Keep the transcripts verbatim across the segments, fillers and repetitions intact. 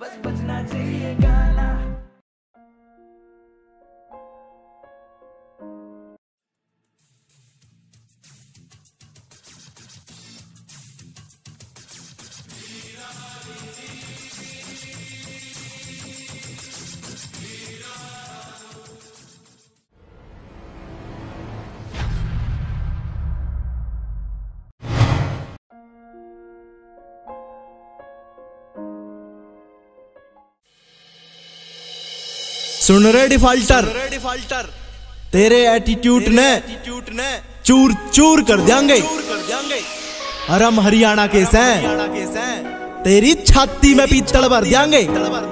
बस बजना चाहिए गाना। सुन रे डिफाल्टर, तेरे एटीट्यूड ने चूर चूर कर देंगे। और हम हरियाणा के हैं, तेरी छाती में पीतल भर देंगे।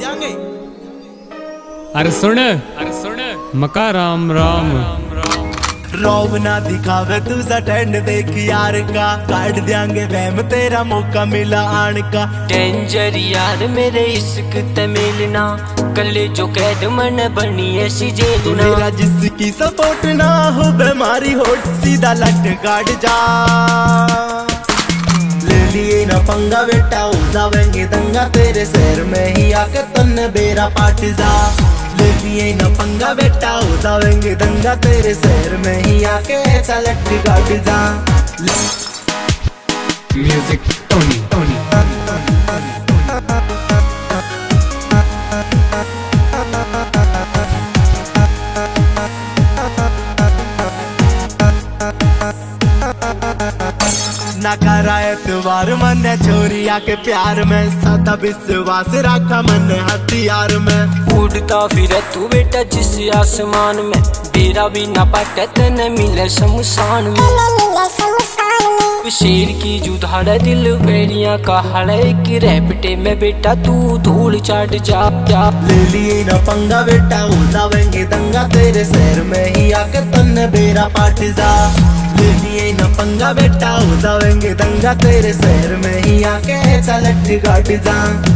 अरे सुन, अरे सुन मका राम राम रौब ना दिखावे तू स्टैंड देख यार का, काट देंगे वहम तेरा मौका मिला आन का। डेंजर यार मेरे इश्क ते मिलना, कले जो कैद मन बनी ऐसी जेल ना। मेरा जिसकी सपोर्ट ना हो बीमारी होट, सीधा लट गाड़ जा। ले लिए ना पंगा बेटा, हो जावेंगे दंगा तेरे शहर में ही आकर तन बेरा पाट जा। ले लिए ना पंगा बेटा, हो जावेंगे दंगा तेरे शहर में ही आके ऐसा लट गाड़ जा। म्यूजिक टोनी टोनी ना कराए तुवार मन छोरिया के प्यार में, सदा विश्वास रखा मन हथियार में। उड़ता फिर तू बेटा जिस आसमान में, तेरा भी ना पटे तने मिले शमशान में। शेर की जुधाड़ा दिल बेड़िया का हड़े की रैपटे में बेटा तू धूल चाट जा जा। ले लिए ना पंगा बेटा, हो जावेंगे दंगा तेरे शहर में ही आकर तन बेरा पाट जा। ले लिए ना पंगा बेटा, हो जावेंगे दंगा तेरे शहर में ही आके ऐसा लट गाड़ जा।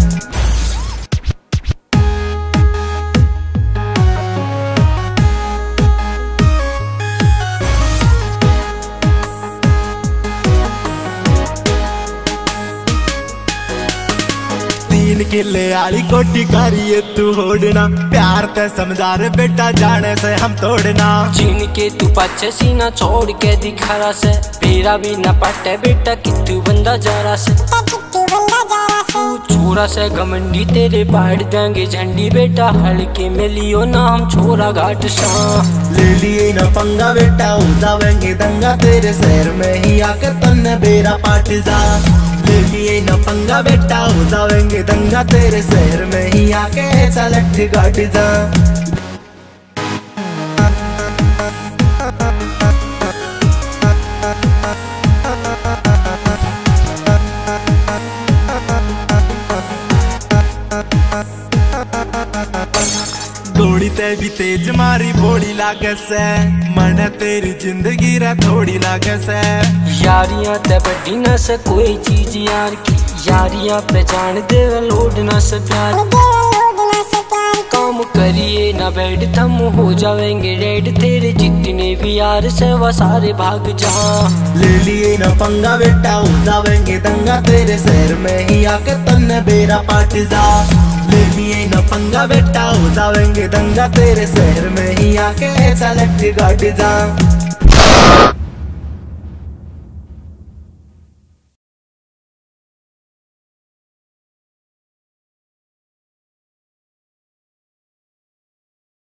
तीन किले आली कोटी करिए तू होड़ना, प्यार ते समझा रे बेटा जाने से हम तोड़ना। चीन के तू पीछे सीना छोड़ के दिखा रहा से, तेरा भी ना पटे बेटा कितू बंदा जा रहा से। छोरा से घमंडी तेरे बाढ़ देंगे झंडी बेटा, हल्के में लियो ना हम छोरा घाट सा। ले लिए ना पंगा बेटा, हो जावेंगे दंगा तेरे शहर में ही आकर तन बेरा पाट जा। ले लिए ना पंगा बेटा, हो जावेंगे दंगा तेरे शहर में ही आके ऐसा लट गाड़ जा। दौड़ी ते भी तेज मारी बोली लागे से, मन तेरी जिंदगी रे थोड़ी लागे से। यारियां ते बड़ी न से कोई चीज यार की, यारियां पे जान दे लोड न से प्यार। काम करिए ना बैठ थम हो जावेंगे रेड, तेरे जितने भी यार से वो सारे भाग जा। ले लिए ना पंगा बेटा, हो जावेंगे दंगा तेरे शहर में ही आके तन बेरा पाट जा। ले लिए ना पंगा बेटा, हो जावेंगे दंगा तेरे शहर में ही आके ऐसा लट गाड़ जा।